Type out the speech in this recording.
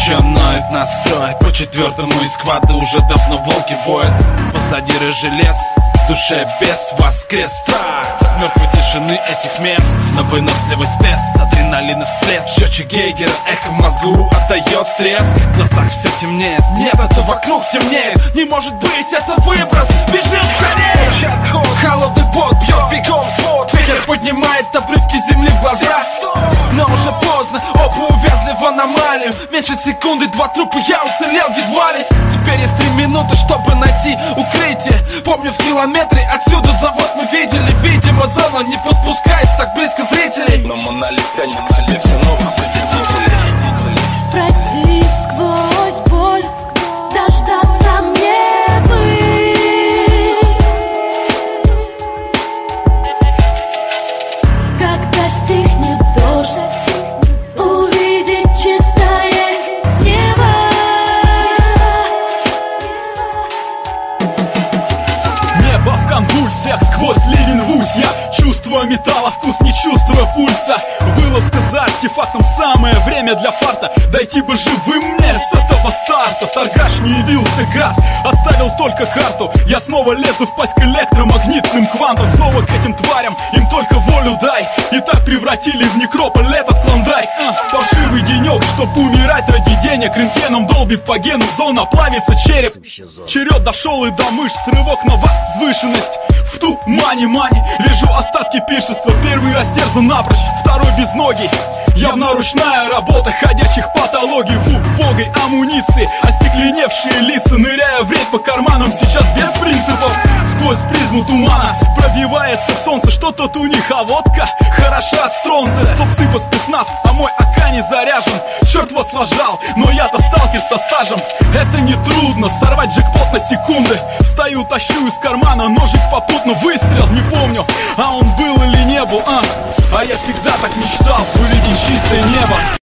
еще ноет настрой. По четвертому из квада уже давно волки воют. Позади рыжий лес, в душе бес воскрес. Страсть от мертвой тишины этих мест. На выносливость тест, адреналин и всплеск. Счетчик Гейгера, эхо в мозгу отдает треск. В глазах все темнеет, нет, это вокруг темнеет. Не может быть, это выброс, бежим скорее. Холодный пот бьет бегом свод. Ветер поднимает обрывки земли в глаза. Но уже поздно, оба увязли в аномалию. Меньше секунды, 2 трупа, я уцелел едва ли. Теперь есть 3 минуты, чтобы найти укрытие. Помню, в километре отсюда завод мы видели. Видимо, зона не подпускает так близко зрителей. Но монолит тянет к себе все новых посетителей. Пройти сквозь боль, дождаться мне бы. Когда стихнет дождь, увидеть чистое небо. Небо в конвульсиях, сквозь ливень рвусь. Я чувствую металла вкус, не чувствуя пульса. Вылазка за артефактом, самое время для фарта. Дойти бы живым мне с этого старта. Торгаш не явился, гад, оставил только карту. Я снова лезу в пасть к электромагнитным квантам. Снова к этим тварям, им только волю дай. И так превратили в некрополь этот клондайк. Паршивый денек, чтоб умирать ради денег. Рентгеном долбит по гену, зона плавится череп. Черед дошел и до мышц, рывок на возвышенность. В тумане мани, вижу остатки пиршества. Первый растерзан напрочь, второй безногий. Явно ручная работа ходячих патологий. В убогой амуниции остекленевшие лица, ныряя в рейд по карманам, сейчас без принципов. Сквозь призму тумана пробивается солнце. Что тут у них, а водка хороша от стронца. Стопцы по спецназ, а мой АК не заряжен. Черт вас сложал, но я-то сталкер со стажем. Это не трудно, сорвать джекпот на секунды. Встаю, тащу из кармана ножик попутно. Выстрел, не помню, а он был или не был. А я всегда так мечтал увидеть чистое небо.